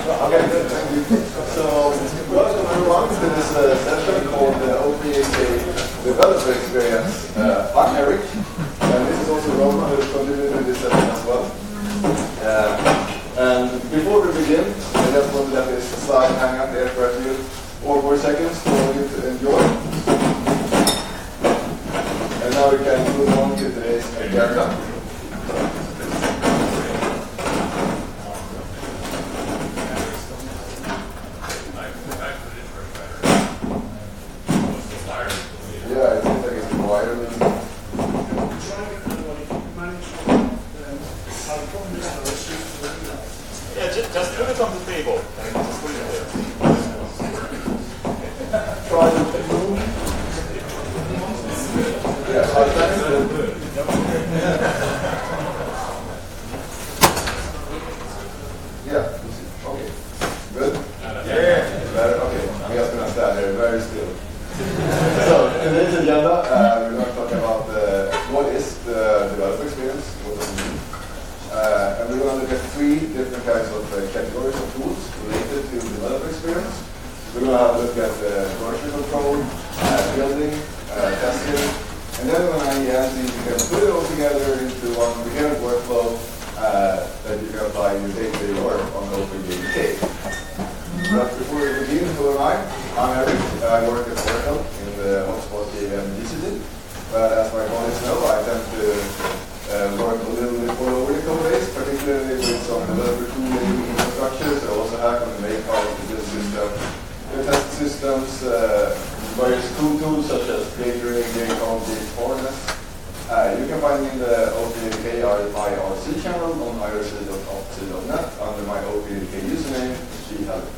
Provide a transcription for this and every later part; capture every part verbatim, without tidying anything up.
Okay, good, thank you. So, welcome everyone to this uh, session called the O P A K Developer Experience. Uh, I'm Eric, and this is also Roman who is contributing to this session as well. Uh, and before we begin, I just want to let this slide hang out there for a few or more seconds for you to enjoy. And now we can move on to today's agenda. Just put it on the table. Just put it there. Try to move. Yeah, I can. Yeah. Okay. Good. Yeah. Better. Okay. I'm just gonna stand here very still. So today's agenda, uh, we're going to talk about uh, what is the developer experience, what does it mean. Uh, and we're going to look at three different kinds of uh, categories of tools related to developer experience. We're going to have a look at uh, version control, uh, building, uh, testing, and then we're going to see if you can put it all together into one coherent workflow uh, that you can apply in your day-to-day work on O P A K. But before we begin, who am I? I'm Eric. I work at Oracle in the Hotspot J V M G C D. But as my colleagues know, I tend to Uh, work a little bit all over the code base, particularly with some developer tooling infrastructures. I also hack on the main part of the build system, the test systems, uh, various tool tools such as Gatorade, Gacom, Harness. Uh, you can find me in the O P A K I R C channel on I R C dot O P C dot net under my O P A K username, G Help.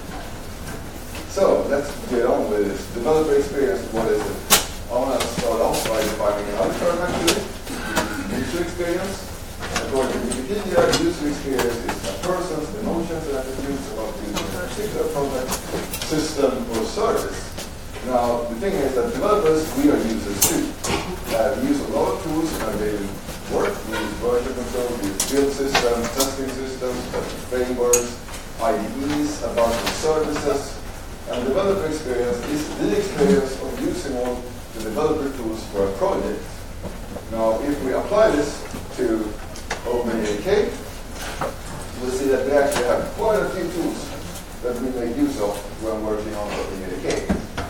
So let's get on with this. Developer experience, what is it? I want to start off by defining another term actually. User experience. According to Wikipedia, user experience is a person's emotions and attitudes about using a particular product, system, or service. Now, the thing is that developers, we are users too. Uh, we use a lot of tools in our daily work. We use version control, we use build systems, testing systems, frameworks, I D Es, a bunch of services. And developer experience is the experience of using all the developer tools for a project. Now, if we apply this to O P A K, we'll see that we actually have quite a few tools that we make use of when working on O P A K.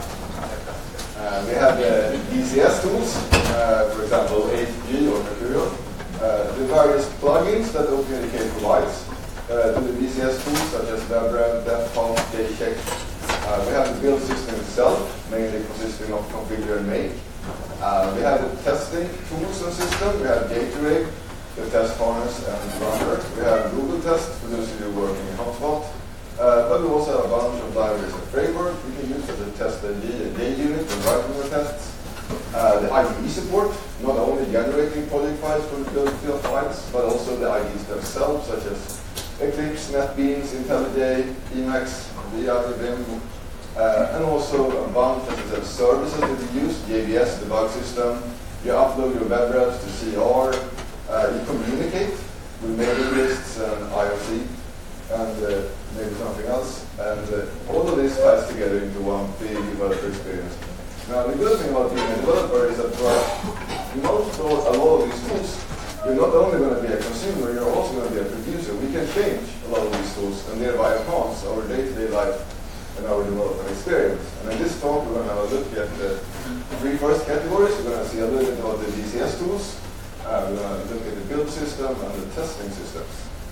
Uh, we have the D C S tools, uh, for example, H G or Mercurial, uh, the various plugins that O P A K provides uh, to the D C S tools, such as WebRev, DevPump, JCheck. Uh, we have the build system itself, mainly consisting of configure and make. Uh, we have the testing tools and system. We have Gatorade, the test harness and runner. We have Google Test for those of you working in Hotspot. Uh, but we also have a bunch of libraries and frameworks we can use for the test N G and JUnit and writing our tests. Uh, the I D E support, not only generating project files from the build field files, but also the I D Es themselves, such as Eclipse, NetBeans, IntelliJ, Emacs, V I, Vim. Uh, and also a bunch of services that you use, J B S, the bug system. You upload your web revs to C R. Uh, you communicate with mailing lists and I O C, and uh, maybe something else. And uh, all of this ties together into one big developer experience. Now, the good thing about being a developer is that for most or a lot of these tools, you're not only going to be a consumer, you're also going to be a producer. We can change a lot of these tools and thereby enhance our day-to-day life and our development experience. And in this talk, we're going to have a look at the three first categories. We're going to see a little bit about the D C S tools. Uh, we're going to look at the build system and the testing systems.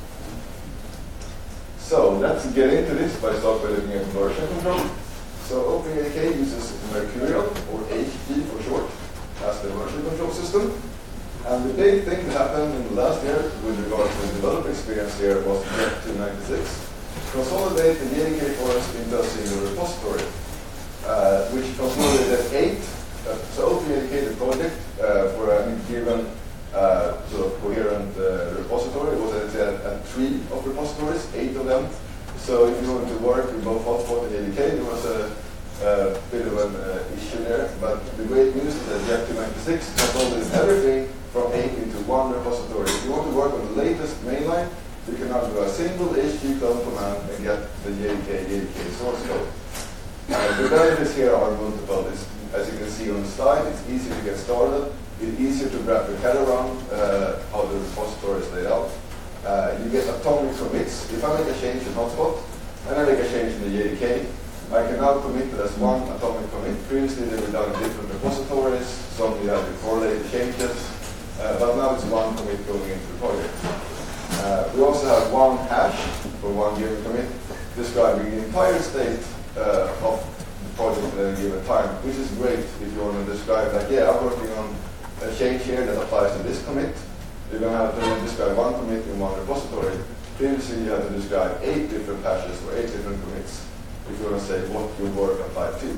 So let's get into this by start by looking at version control. So O P A K uses Mercurial, or H G for short, as the version control system. And the big thing that happened in the last year with regards to the developer experience here was Jet two ninety-six. Consolidate the J D K forest into a single repository, uh, which consolidated eight. Uh, so O P A K, the project, uh, for a given uh, sort of coherent uh, repository was a, a, a tree of repositories, eight of them. So if you wanted to work with both Hotspot and J D K, there was a, a bit of an uh, issue there. But the great news is that Jet two ninety-six consolidated everything from eight into one repository. If you want to work on the latest mainline, you can now do a single H T G clone command and get the J D K J D K source code. Uh, the benefits here are multiple. It's, as you can see on the slide, it's easy to get started. It's easier to wrap your head around uh, how the repository is laid out. Uh, you get atomic commits. If I make a change in hotspot and I make a change in the J D K, I can now commit it as one atomic commit. Previously they were done in different repositories. Some you had to correlate the changes, uh, but now it's one commit going into the project. Uh, we also have one hash for one given commit, describing the entire state uh, of the project at any given time, which is great if you want to describe, like, yeah, I'm working on a change here that applies to this commit. You're going to have to describe one commit in one repository. Previously, you had to describe eight different hashes or eight different commits if you want to say what your work applied to.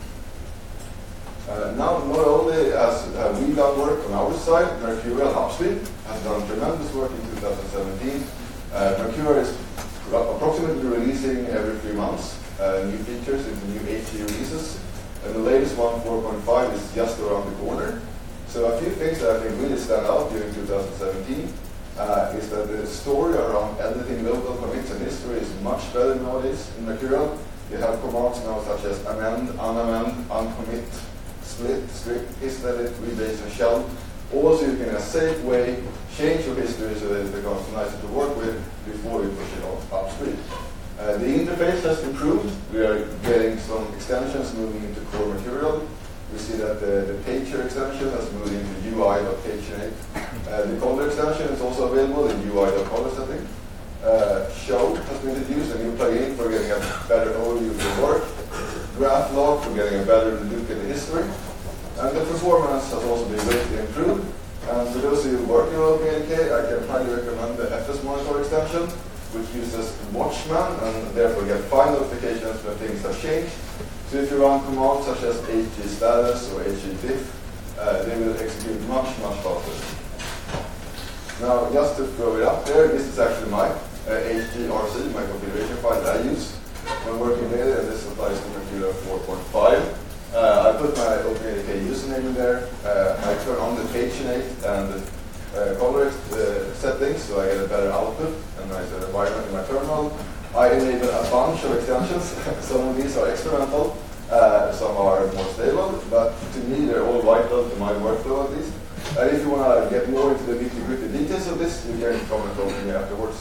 Uh, now, not only has uh, we done work on our side, Mercurial upstream has done tremendous work in two thousand seventeen. Uh, Mercurial is approximately releasing every three months uh, new features into new H D releases, and the latest one, four point five, is just around the corner. So a few things that I think really stand out during two thousand seventeen uh, is that the story around editing local commits and history is much better nowadays in Mercurial. You have commands now such as amend, unamend, uncommit, split, strip, islet, rebase, and shell. Also, you can in a safe way change your history so that it becomes nicer to work with before you push it off upstream. Uh, the interface has improved. We are getting some extensions moving into core Mercurial. We see that the, the pager extension has moved into U I.paginate. Uh, the color extension is also available in U I.color setting. Uh, Show has been introduced, a new plugin for getting a better overview of your work. Graph log for getting a better look at the history. And the performance has also been greatly improved. And for those of you working on OpenJDK, I can highly recommend the F S Monitor extension, which uses Watchman and therefore get file notifications when things have changed. So if you run commands such as hgstatus or hgdiff, uh, they will execute much, much faster. Now, just to throw it up there, this is actually my uh, hgrc, my configuration file that I use when working with it, and this applies to Mercurial four point five. Uh, I put my OpenJDK username in there. Uh, I turn on the paginate and the uh, color uh, settings so I get a better output and nicer environment in my terminal. I enable a bunch of extensions. Some of these are experimental, uh, some are more stable, but to me they're all vital to my workflow at least. And if you want to get more into the nitty-gritty details of this, you can comment on me afterwards.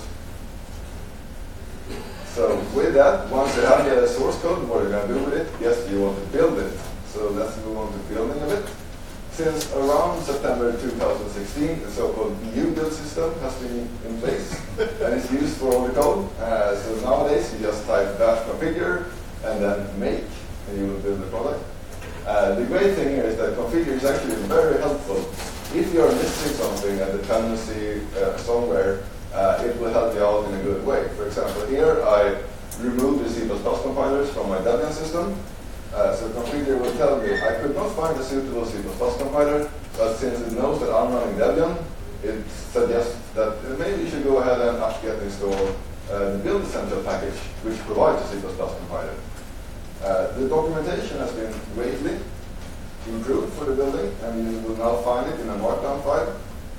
So with that, once you have the source code, what are you going to do with it? Yes, you want to build it. So let's move on to building of it. Since around September two thousand sixteen, the so-called new build system has been in place and it's used for all the code. Uh, so nowadays, you just type bash configure and then make, and you will build the product. Uh, the great thing here is that configure is actually very helpful. If you are missing something, a dependency uh, somewhere, uh, it will help you out in a good way. For example, here I removed the C plus plus compilers from my Debian system. Uh, so configure will tell me I could not find a suitable C plus plus compiler, but since it knows that I'm running Debian, it suggests that uh, maybe you should go ahead and apt-get install uh, the build essential package, which provides a C plus plus compiler. Uh, the documentation has been greatly improved for the building, and you will now find it in a markdown file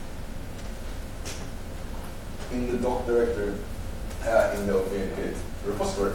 in the doc directory uh, in the OpenJDK repository.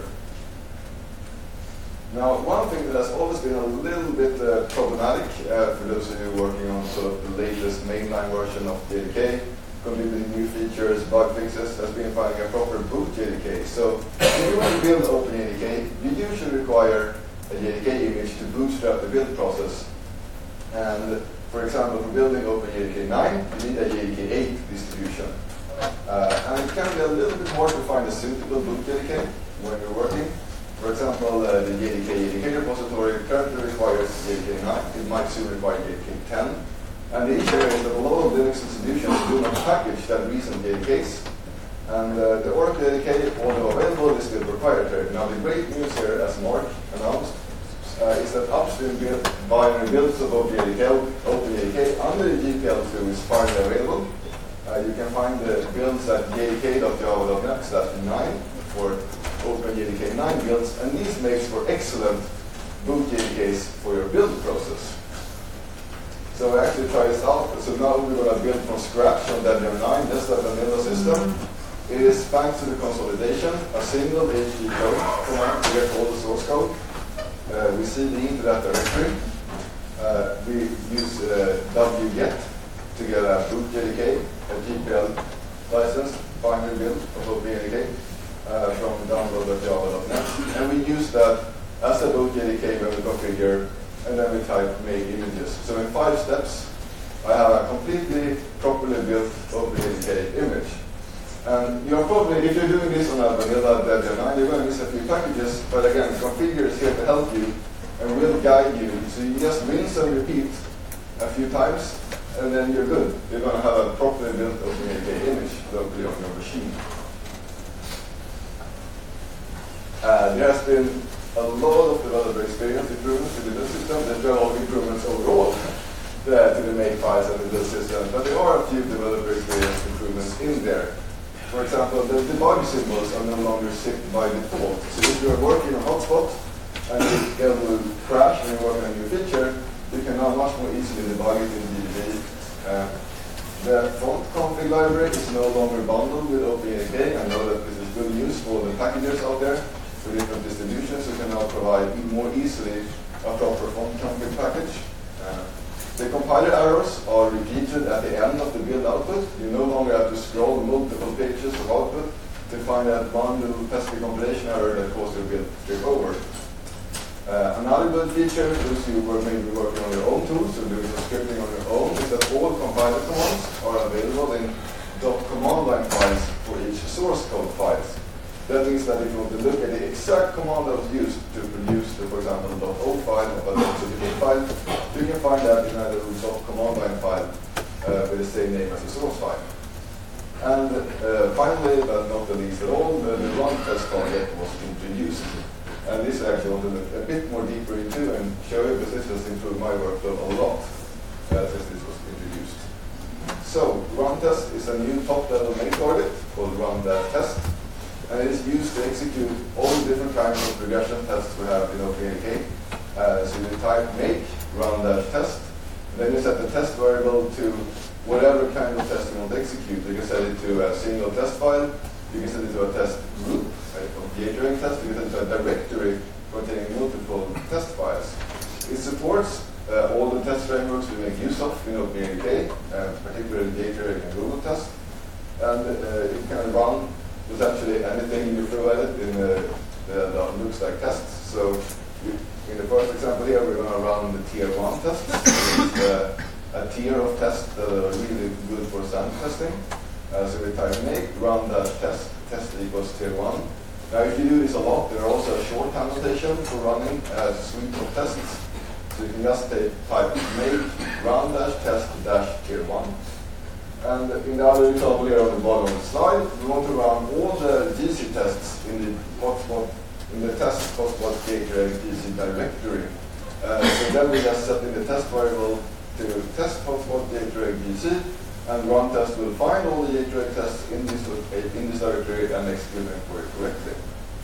Now, one thing that has always been a little bit uh, problematic uh, for those of you working on sort of the latest mainline version of J D K, completely new features, bug fixes, has been finding a proper boot J D K. So, if you want to build OpenJDK, you usually require a J D K image to bootstrap the build process. And for example, for building OpenJDK nine, you need a J D K eight distribution. Uh, and it can be a little bit hard to find a suitable boot J D K when you're working. For example, uh, the J D K J D K repository currently requires J D K nine. It might soon require J D K ten. And the issue is that a lot of Linux distributions do not package that recent J D Ks. And uh, the Oracle J D K, although available, is still proprietary. Now, the great news here, as Mark announced, Uh, is that upstream build, binary builds of OpenJDK under the G P L two is finally available. Uh, you can find the builds at j d k dot java dot net slash nine for OpenJDK nine builds, and these makes for excellent boot J D Ks for your build process. So I actually tried this out. So now we're going to build from scratch on Debian nine, just a vanilla system. It is thanks to the consolidation, a single H D code command to get all the source code. Uh, we C D into that directory. Uh, we use uh, wget to get a boot J D K, a G P L license, binary build of O P N D K uh, from download dot java dot net. And we use that as a boot J D K when we configure, and then we type make images. So in five steps, I have a completely properly built O P N D K image. And you're probably, if you're doing this on a vanilla Debian nine, you're going to miss a few packages, but again, configure is here to help you and will guide you. So you just rinse and repeat a few times, and then you're good. You're going to have a properly built O P N D K image locally on your machine. Uh, there has been a lot of developer experience improvements in the build system. There's been a lot of improvements overall uh, to the Makefiles and the build system, but there are a few developer experience improvements in there. For example, the debug symbols are no longer set by default. So if you're working on hotspot and it will crash when you're working on a new feature, you can now much more easily debug it in D B. Uh, the font config library is no longer bundled with O P N D K. I know that this is good news for the packages out there for different distributions. You can now provide more easily a proper font config package. Uh, The compiler errors are repeated at the end of the build output. You no longer have to scroll multiple pages of output to find that one little pesky compilation error that caused your build to trip over. Uh, another good feature, those who were maybe working on your own tools or doing some scripting on your own, is that all compiler commands are available in .command line files for each source code files. That means that if you want to look at the exact command that was used to produce, the, for example, .o file or .cdk file, you can find that in a little .command line file uh, with the same name as the source file. And uh, finally, but not the least at all, the, the run test target was introduced. And this I actually want to look a bit more deeper into and show you, because this has improved my workflow a lot uh, since this was introduced. So, run test is a new top-level main target called run-test. And it is used to execute all the different kinds of regression tests we have in O P N D K. Uh, so you type make run dash test, then you set the test variable to whatever kind of test you want to execute. You can set it to a single test file, you can set it to a test group, like a gathering test, you can set it to a directory containing multiple test files. It supports uh, all the test frameworks we make use of in O P N D K, uh, particularly Gator and Google Test. And uh, it can run essentially anything you throw at it in uh, the, that looks like tests. So you, in the first example here, we're going to run the tier one test. It's uh, a tier of tests that are really good for sample testing. Uh, so we type make run dash test, test equals tier one. Now if you do this a lot, there are also a shorthand notation for running a suite of tests. So you can just type make run dash test dash tier one. And in the other example here on the bottom of the slide, we want to run all the G C tests in the hotspot, in the test hotspot Gator G C directory. Uh, so then we just set in the test variable to test hotspot Gator G C, and run test will find all the Gator tests in this in this directory and execute them for it correctly.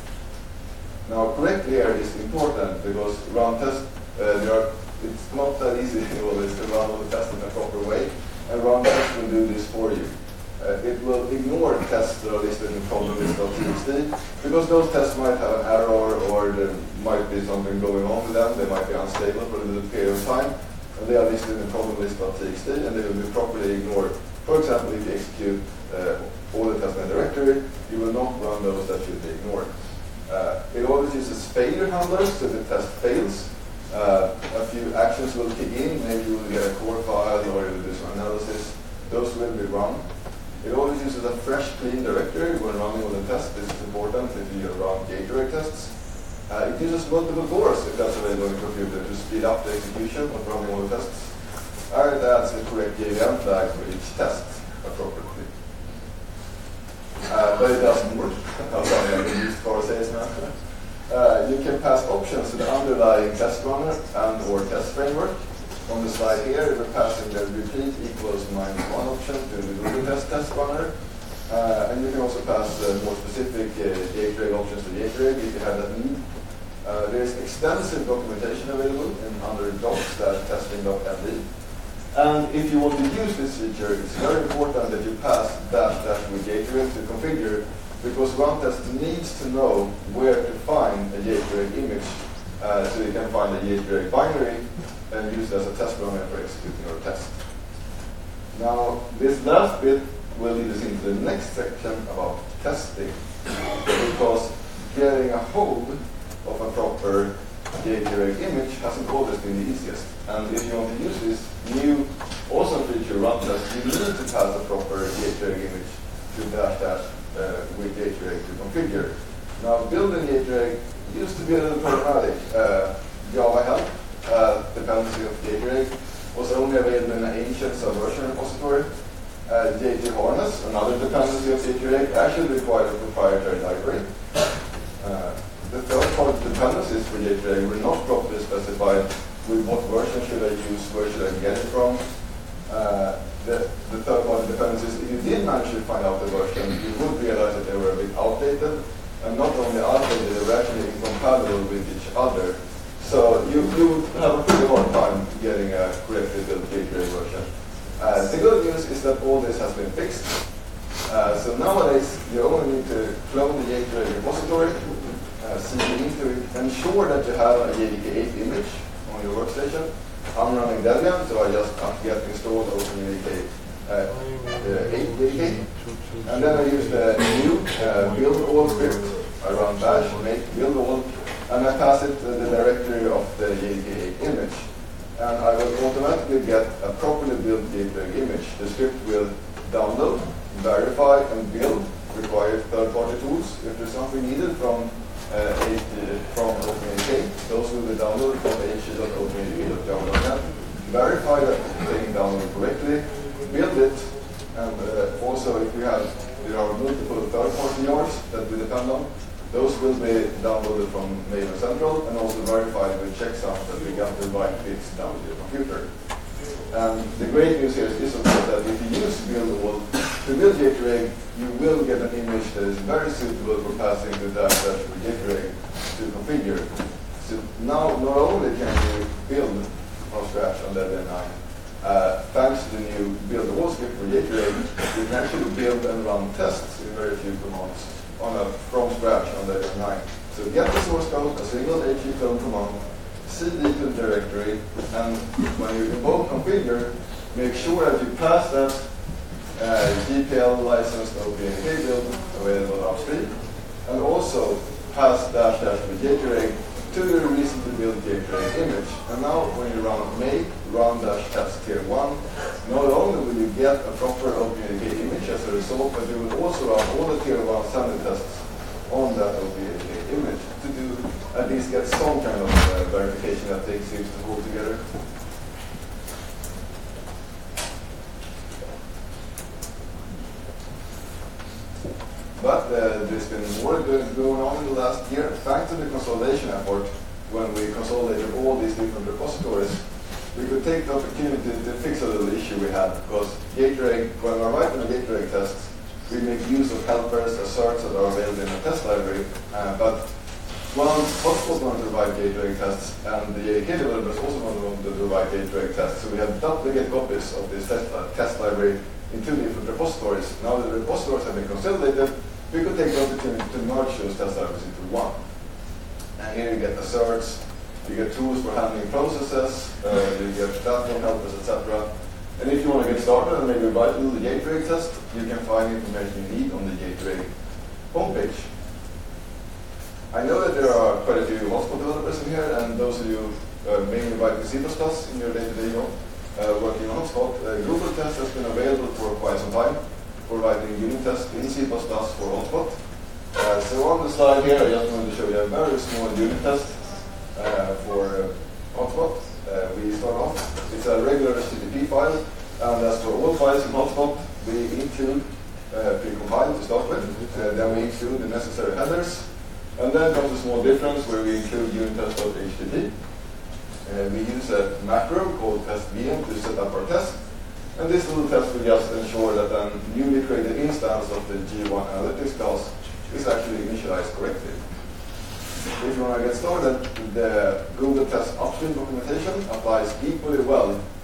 Now, correctly here is important because run test, uh, there are, it's not that easy always to run all the tests in a proper way. And run test will do this for you. Uh, it will ignore tests that are listed in problem list dot t x t because those tests might have an error or there might be something going on with them. They might be unstable for a little period of time, and they are listed in problem list dot t x t and they will be properly ignored. For example, if you execute uh, all the tests in a directory, you will not run those that should be ignored. Uh, it always uses failure handlers, so the test fails. Uh, a few actions will kick in, maybe you will get a core file or you will do some analysis. Those will be run. It always uses a fresh, clean directory when running all the tests. This is important if you run gateway tests. Uh, it uses multiple cores if that's available on the computer to speed up the execution of running all the tests. And it adds the correct J V M flag for each test appropriately. Uh, but it does more. I'm sorry, I'm used car salesman. Uh, you can pass options to the underlying test runner and or test framework. On the slide here, we're passing the repeat equals minus one option to the Google test test runner. Uh, and you can also pass uh, more specific uh, J-Treg options to J-Treg if you have that need. Uh, there is extensive documentation available in under docs dash testing dot m d. And if you want to use this feature, it's very important that you pass dash dash with JTreg to configure, because Runtest needs to know where to find a JTreg image, uh, so you can find a JTreg binary and use it as a test runner for executing your test. Now, this last bit will lead us into the next section about testing, because getting a hold of a proper JTreg image hasn't always been the easiest. And if you want to use this new awesome feature, Runtest, you need to pass a proper JTreg image to dash dash uh, with JTreg to configure. Now, building JTreg used to be a little problematic. Uh, Java help, uh, dependency of JTreg, was only available in an ancient subversion repository. Uh, JTHarness, another dependency of JTreg, actually required a proprietary library. Uh, the third-party dependencies for JTreg were not properly specified with what version should I use, where should I get it from. Uh, the the third-party dependencies, if you did manage to find out the version, you would realize that they were a bit outdated, and not only outdated, they were actually incompatible with each other. So you, you would have a pretty hard time getting a correctly built JTreg version. Uh, the good news is that all this has been fixed. Uh, so nowadays, you only need to clone the JTreg repository, uh, C D into it, ensure that you have a J D K eight image on your workstation. I'm running Debian, so I just get installed OpenJDK uh, uh, eight J D K. And then I use the new uh, build all script. I run bash, make build all, and I pass it to the directory of the J D K eight image. And I will automatically get a properly built JTreg image. The script will download, verify, and build required third-party tools. If there's something needed from uh, from OpenJDK, those will be downloaded from h dot openjdk dot java dot net. Verify that it's being downloaded correctly, build it, and uh, also if we have there are multiple third-party yards that we depend on, those will be downloaded from Maven Central and also verified with checksums that we got the right bits down to your computer. And the great news here is, of course, that if you use build all to build JTreg, you will get an image that is very suitable for passing the dash dash with JTreg to configure. So now, not only can you build from scratch on Debian nine, uh, thanks to the new build all script for JTreg, you can actually build and run tests in very few commands on a from scratch on Debian nine. So get the source code, a single H E clone command, C D to the directory, and when you invoke configure, make sure that you pass that uh, G P L licensed OpenJDK build available upstream, and also pass dash dash with JTreg to the recently built JTreg image. And now when you run make run dash test tier one, not only will you get a proper OpenJDK image as a result, but you will also run all the tier one standard tests on that OpenJDK image to do at least get some kind of uh, verification that things seems to hold together. But uh, there's been more good going on in the last year. Thanks to the consolidation effort, when we consolidated all these different repositories, we could take the opportunity to fix a little issue we had, because JTreg, when we're writing the JTreg tests, we make use of helpers, asserts that are available in the test library, uh, but one Hotspot wanted to write JTreg tests, and the J D K developers also wanted to write JTreg tests, so we had duplicate copies of this test, uh, test library in two different repositories. Now that the repositories have been consolidated, we could take the opportunity to merge those test libraries into one. And here you get asserts, you get tools for handling processes, uh, you get platform helpers, et cetera. And if you want to get started and maybe write a little JTreg test, you can find information you need on the JTreg homepage. I know that there are quite a few Hotspot developers in here, and those of you uh, mainly writing C plus plus in your day-to-day job, uh, working on Hotspot. Uh, Google Test has been available for quite some time for writing unit tests in C plus plus for Hotspot. Uh, so on the slide here, I just wanted to show you a very small unit test uh, for uh, Hotspot. Uh, we start off, it's a regular H T T P file, and as for all files in Hotspot, we include uh, pre-compiled to start with, uh, then we include the necessary headers, and then comes a small difference where we include unit test dot H T T P. Uh, we use a macro called test V M to set up our test, and this little test will just ensure that a newly created instance of the G one Analytics class is actually initialized correctly. If you want to get started, the Google Test upstream documentation applies equally well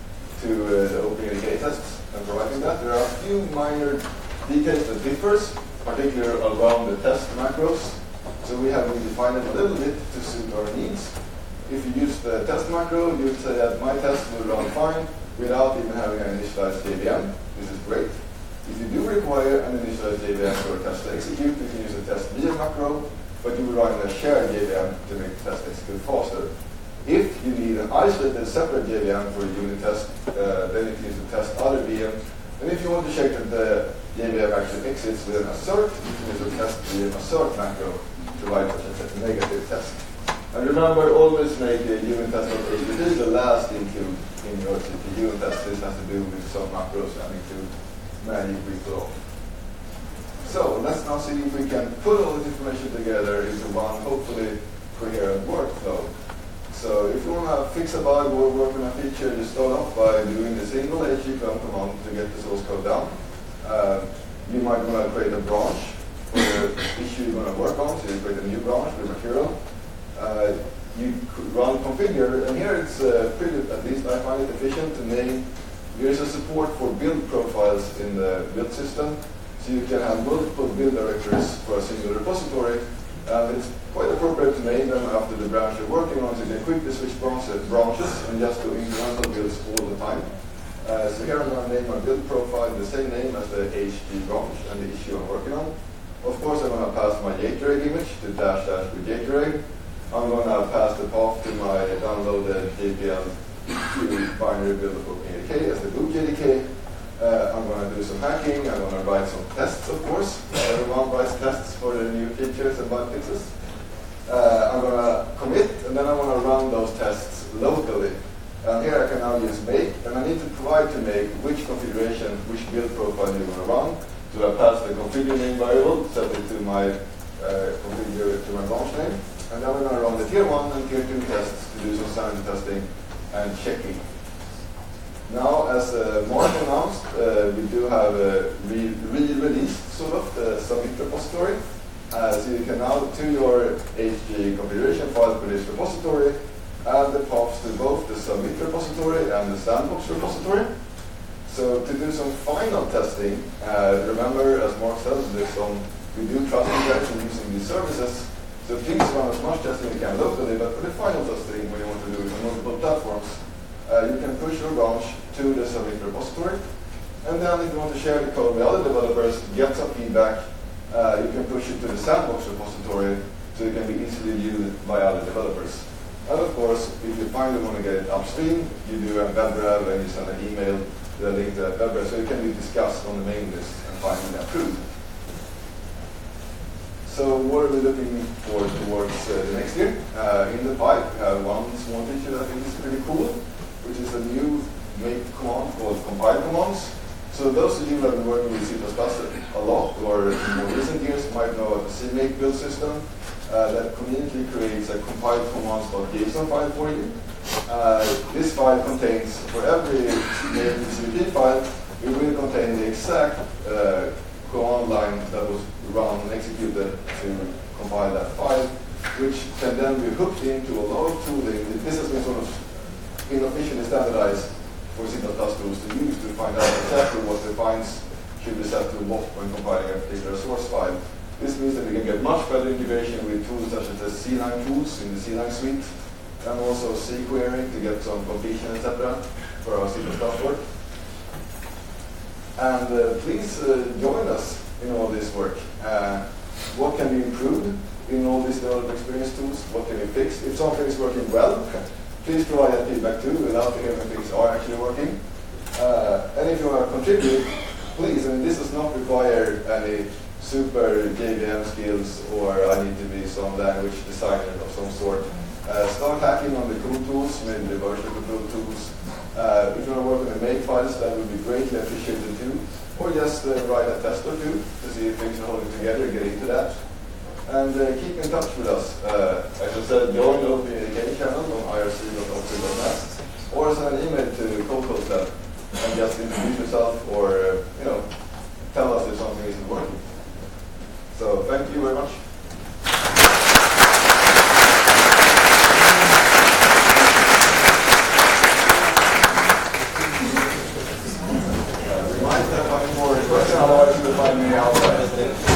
to uh, the OpenADK tests and providing that. There are a few minor details that differs, particularly around the test macros. So we have redefined it a little bit to suit our needs. If you use the test macro, you would say that my test will run fine without even having an initialized J V M. This is great. If you do require an initialized J V M for a test to execute, you can use a test via macro, but you will run a shared J V M to make the test execute faster. If you need an isolated separate J V M for a unit test, uh, then you can use the test other V M. And if you want to check that the J V M actually exits with an assert, you can use a test via assert macro to write such a negative test. And remember, always make a unit test of H T T P the last include in your C P U test. This has to do with some macros and include magic reflow. So let's now see if we can put all this information together into one, hopefully, coherent workflow. So if you want to fix a bug or work on a feature, you start off by doing the single hgclone command to get the source code down. Uh, you might want to create a branch for the issue you're going to work on, so you create a new branch with material. Uh, you could run configure, and here it's uh, pretty, at least I find it efficient to name. There is a support for build profiles in the build system, so you can have multiple build directories for a single repository. And it's quite appropriate to name them after the branch you're working on, so you can quickly switch branches and just do incremental builds all the time. Uh, so here I'm going to name my build profile the same name as the H G branch and the issue I'm working on. Of course, I'm going to pass my JTREG image to dash dash with JTREG. I'm going to pass the path to my downloaded J P L two binary build of OpenADK as the boot J D K. Uh, I'm going to do some hacking. I'm going to write some tests, of course. Everyone writes tests for the new features and bug fixes. Uh, I'm going to commit, and then I want to run those tests locally. And here I can now use make, and I need to provide to make which configuration, which build profile you're going to run. So I pass the configure name variable, set it to my uh, configure to my branch name. And then we're going to run the tier one and tier two tests to do some sanity testing and checking. Now, as uh, Mark announced, uh, we do have a re-released re sort of the submit repository. Uh, so you can now, to your H G configuration file for this repository, add the paths to both the submit repository and the sandbox repository. So to do some final testing, uh, remember, as Mark said, there's some, we do trust injection using these services. So please run as much testing you can locally, but for the final testing, when you want to do it on multiple platforms, uh, you can push your branch to the submit repository. And then if you want to share the code with other developers, get some feedback, uh, you can push it to the sandbox repository so it can be easily viewed by other developers. And of course, if you finally want to get it upstream, you do a web rev and you send an email to the link to that web rev so it can be discussed on the main list and finally approved. So what are we looking for towards uh, the next year? Uh, in the pipe, we have one small feature that I think is pretty cool, which is a new make command called compile commands. So those of you who have been working with C plus plus a lot, or in more recent years, might know of the C make build system uh, that conveniently creates a compile commands.json file for you. Uh, this file contains, for every native C P file, it will contain the exact uh, command line that was run and executed to compile that file, which can then be hooked into a lot of tooling. This has been sort of unofficially standardized for C plus plus tools to use to find out exactly what defines should be set to what when compiling a particular source file. This means that we can get much better integration with tools such as the C line tools in the C line suite, and also C query to get some completion, et cetera for our C plus plus work. And uh, please uh, join us in all this work. Uh, what can be improved in all these developer experience tools? What can be fixed? If something is working well, please provide that feedback too. We'd love to hear when things are actually working. Uh, and if you want to contribute, please. I mean, this does not require any super J V M skills or I need to be some language designer of some sort. Uh, start hacking on the cool tools, maybe the version control tools. Uh, if you want to work on the make files, that would be greatly appreciated too. Or just uh, write a test or two to see if things are holding together, get into that. And uh, keep in touch with us. Uh, as I said, join the OpenADK channel on I R C dot O C dot net or send an email to CodeCodeLab and just introduce yourself or uh, you know, tell us if something isn't working. So thank you very much. outside.